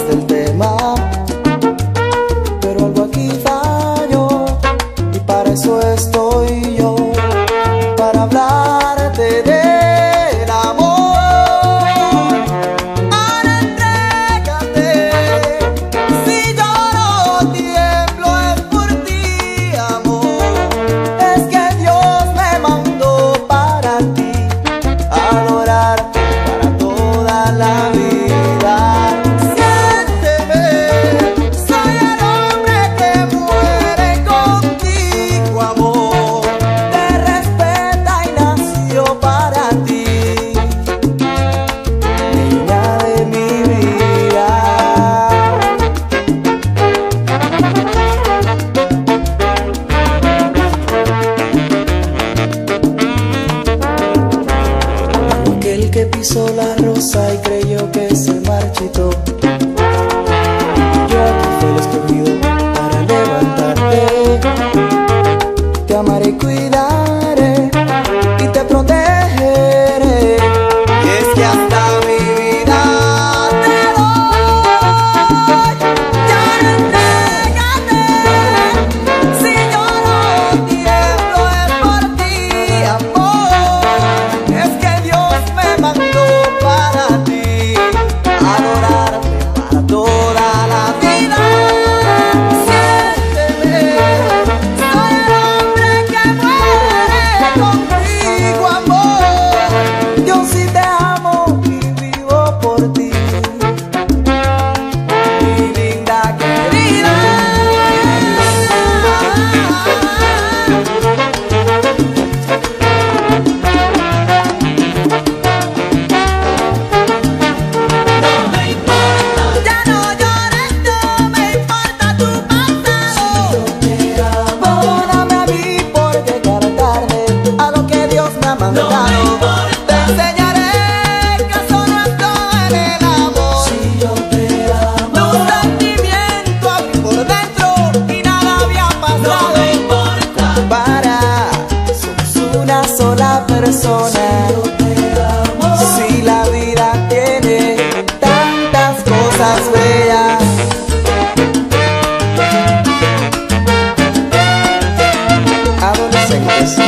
hablas del tema, pero algo aquí falló, y para eso estoy yo, para hablarte del amor. Ahora entrégate, si lloro tiemblo es por ti, amor. Es que Dios me mandó para ti, adorarte para toda la vida. Que pisó la rosa y creyó que se marchitó, yo aquí fui el escogido para levantarte. Te amaré y cuidaré y te protegeré, y es que hasta mi vida te doy. Ya entrégate, si lloro tiemblo es por ti, amor. Es que Dios me mandó para ti, adorarte para toda la vida. Siénteme, soy el hombre que muere contigo, amor. Yo sí te amo y vivo por ti, mi linda querida. Te enseñaré que solo estoy en el amor. Si yo te amo, tu sentimiento abrí por dentro y nada había pasado. No me importa, para, somos una sola persona. Si yo te amo, si la vida tiene tantas cosas bellas. Adolescentes,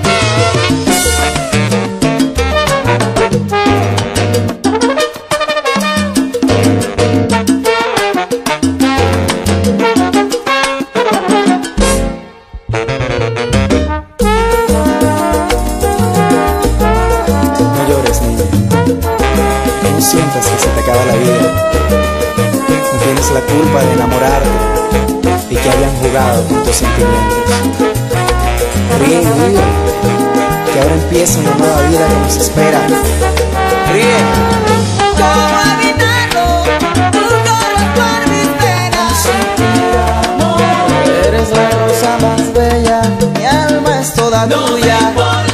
no llores, niña. No sientas que se te acaba la vida. No tienes la culpa de enamorarte y que hayan jugado con tus sentimientos. Ríe y vive, que ahora empieza una nueva vida que nos espera. Ríe. ¿Cómo evitarlo? Tú corres por mis venas. Sin ti, amor, eres la rosa más bella, mi alma es toda tuya.